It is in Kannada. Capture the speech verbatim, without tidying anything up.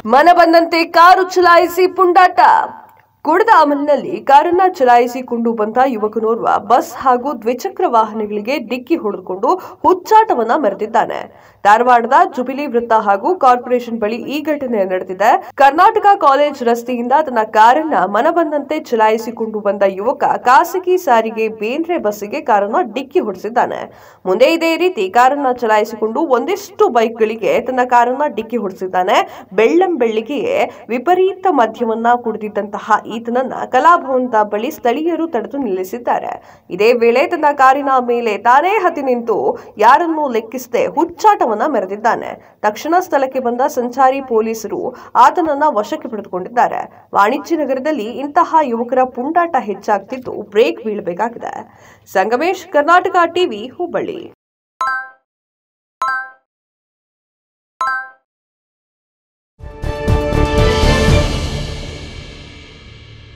ಮನ ಬಂದಂತೆ ಕಾರು ಚಲಾಯಿಸಿ ಪುಂಡಾಟ. ಕುಡಿದ ಅಮಲಿನಲ್ಲಿ ಕಾರನ್ನ ಚಲಾಯಿಸಿಕೊಂಡು ಬಂದ ಯುವಕನೋರ್ವ ಬಸ್ ಹಾಗೂ ದ್ವಿಚಕ್ರ ವಾಹನಗಳಿಗೆ ಡಿಕ್ಕಿ ಹೊಡೆದುಕೊಂಡು ಹುಚ್ಚಾಟವನ್ನ ಮೆರೆದಿದ್ದಾನೆ. ಧಾರವಾಡದ ಜುಬಿಲಿ ವೃತ್ತ ಹಾಗೂ ಕಾರ್ಪೊರೇಷನ್ ಬಳಿ ಈ ಘಟನೆ ನಡೆದಿದೆ. ಕರ್ನಾಟಕ ಕಾಲೇಜ್ ರಸ್ತೆಯಿಂದ ತನ್ನ ಕಾರನ್ನ ಮನ ಬಂದಂತೆ ಚಲಾಯಿಸಿಕೊಂಡು ಬಂದ ಯುವಕ ಖಾಸಗಿ ಸಾರಿಗೆ ಬೇಂದ್ರೆ ಬಸ್ಸಿಗೆ ಕಾರನ್ನ ಡಿಕ್ಕಿ ಹೊಡೆಸಿದ್ದಾನೆ. ಮುಂದೆ ಇದೇ ರೀತಿ ಕಾರನ್ನ ಚಲಾಯಿಸಿಕೊಂಡು ಒಂದಿಷ್ಟು ಬೈಕ್ಗಳಿಗೆ ತನ್ನ ಕಾರನ್ನ ಡಿಕ್ಕಿ ಹೊಡೆಸಿದ್ದಾನೆ. ಬೆಳ್ಳಂ ಬೆಳ್ಳಿಗೆಯೇ ವಿಪರೀತ ಮದ್ಯವನ್ನ ಕುಡಿದಿದ್ದಂತಹ ಈತನನ್ನ ಕಲಾಭವನದ ಬಳಿ ಸ್ಥಳೀಯರು ತಡೆದು ನಿಲ್ಲಿಸಿದ್ದಾರೆ. ಇದೇ ವೇಳೆ ತನ್ನ ಕಾರಿನ ಮೇಲೆ ತಾನೇ ಹತ್ತಿ ನಿಂತು ಯಾರನ್ನೂ ಲೆಕ್ಕಿಸದೆ ಹುಚ್ಚಾಟವನ್ನ ಮೆರೆದಿದ್ದಾನೆ. ತಕ್ಷಣ ಸ್ಥಳಕ್ಕೆ ಬಂದ ಸಂಚಾರಿ ಪೊಲೀಸರು ಆತನನ್ನ ವಶಕ್ಕೆ ಪಡೆದುಕೊಂಡಿದ್ದಾರೆ. ವಾಣಿಜ್ಯ ನಗರದಲ್ಲಿ ಇಂತಹ ಯುವಕರ ಪುಂಡಾಟ ಹೆಚ್ಚಾಗ್ತಿದ್ದು ಬ್ರೇಕ್ ಬೀಳಬೇಕಾಗಿದೆ. ಸಂಗಮೇಶ್, ಕರ್ನಾಟಕ ಟಿವಿ, ಹುಬ್ಬಳ್ಳಿ.